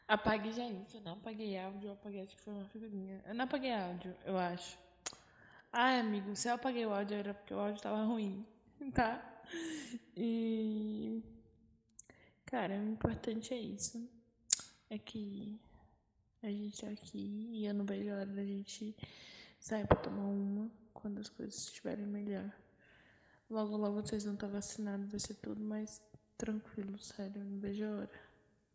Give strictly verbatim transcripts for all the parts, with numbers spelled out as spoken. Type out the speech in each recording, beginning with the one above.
Apague já isso. Eu não apaguei áudio, eu apaguei, acho que foi uma figurinha. Eu não apaguei áudio, eu acho. Ai, amigo, se eu apaguei o áudio era porque o áudio tava ruim, tá? E. Cara, o importante é isso. É que a gente tá aqui e eu não vejo a hora da gente sair pra tomar uma quando as coisas estiverem melhor. Logo, logo vocês vão estar vacinados, vai ser tudo mais tranquilo, sério, eu não vejo a hora.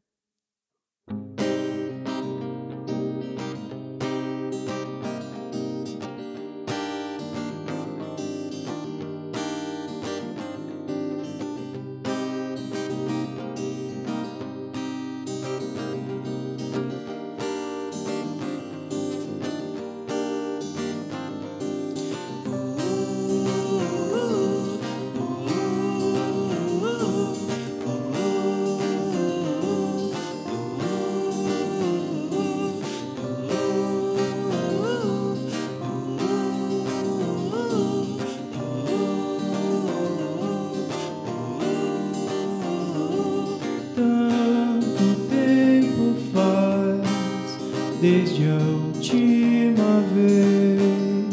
Desde a última vez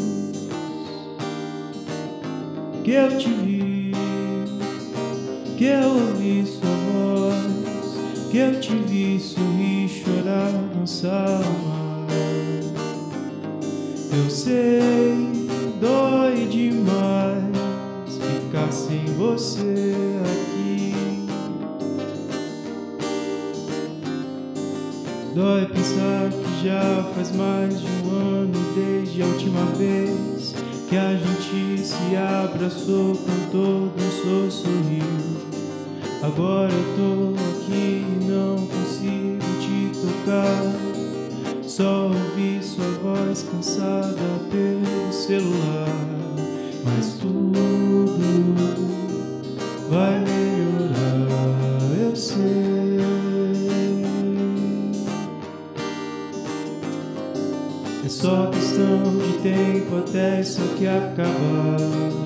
que eu te vi, que eu ouvi sua voz, que eu te vi sorrir, chorar, dançar, amar. Eu sei, dói demais ficar sem você aqui. Dói pensar que já faz mais de um ano desde a última vez que a gente se abraçou, cantou, dançou, sorriu. Agora eu tô aqui e não consigo te tocar. Só ouvi sua voz cansada pelo celular. Mas tudo vai melhorar, eu sei. É só questão de tempo até isso aqui acabar.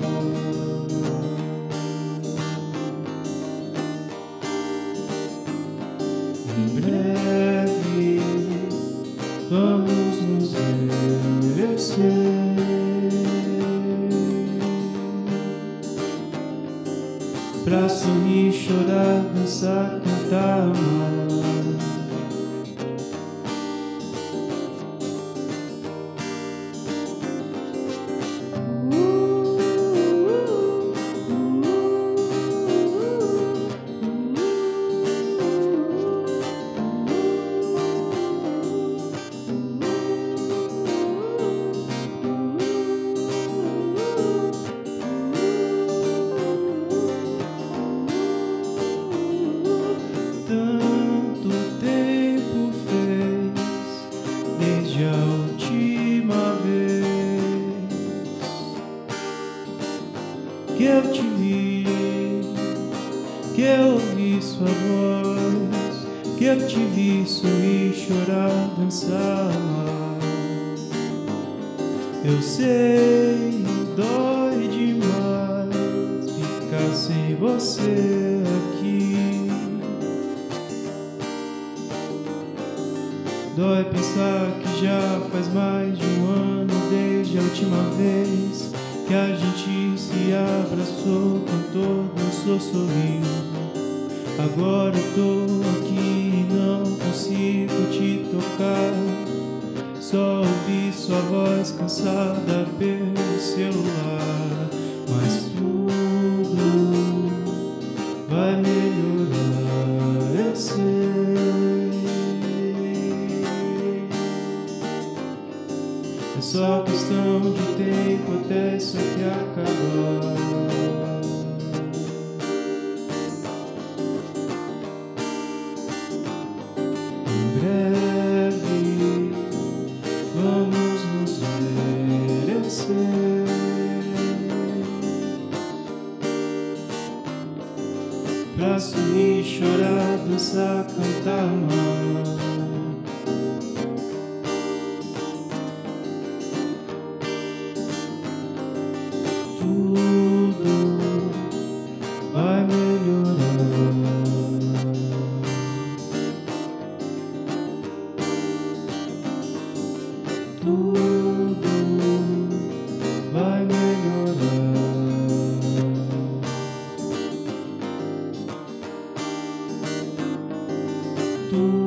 Em breve vamos nos ver, eu sei. Pra sorrir, chorar, dançar, cantar, amar. Tanto tempo fez desde a última vez que eu te vi, que eu ouvi sua voz, que eu te vi sorrir, chorar, dançar, amar. Eu sei, dói demais ficar sem você aqui. Dói pensar que já faz mais de um ano desde a última vez que a gente se abraçou, cantou, dançou, sorriu. Agora eu tô aqui e não consigo te tocar. Só ouvi sua voz cansada pelo celular. Mas tudo vai melhorar, eu sei. É só questão de tempo até isso aqui acabar. Em breve vamos nos ver, eu sei. Pra sorrir, chorar, dançar, cantar, amar. Tudo tudo vai melhorar. Tudo